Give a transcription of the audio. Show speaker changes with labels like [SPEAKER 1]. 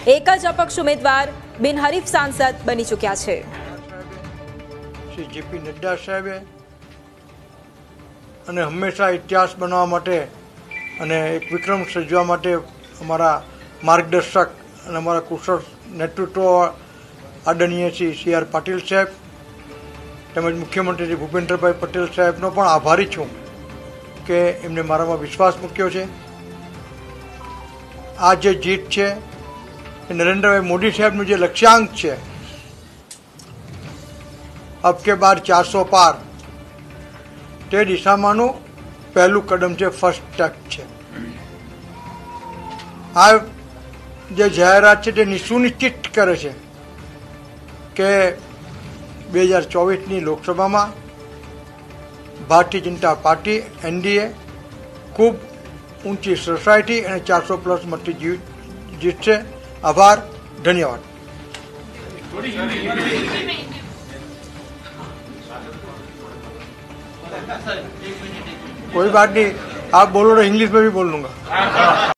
[SPEAKER 1] એક જ અપક્ષ ઉમેદવાર બિનહરીફ સાંસદ બની ચૂક્યા છે।
[SPEAKER 2] શ્રી જેપી નડ્ડા સાહેબે અને હંમેશા ઇતિહાસ બનાવવા માટે અને એક વિક્રમ સર્જવા માટે અમારા માર્ગદર્શક અને અમારા કુશળ નેતૃત્વ આદરણીય શ્રી CR પાટીલ સાહેબ તેમજ મુખ્યમંત્રી શ્રી ભૂપેન્દ્રભાઈ પટેલ સાહેબનો પણ આભારી છું કે એમને મારામાં વિશ્વાસ મૂક્યો છે। આ જે જીત છે એ નરેન્દ્રભાઈ મોદી સાહેબનું જે લક્ષ્યાંક છે અબ કે બાર 400 પાર તે દિશામાંનું પહેલું કદમ છે, ફર્સ્ટ સ્ટેપ છે। આ જે જાહેરાત છે તે સુનિશ્ચિત કરે છે કે 2024ની લોકસભામાં ભારતીય જનતા પાર્ટી NDA ખૂબ ઊંચી સોસાયટી અને 400+ મતથી જીતશે। આભાર, ધન્યવાદ। कोई बात नहीं, आप बोलो तो इंग्लिश में भी बोल लूंगा।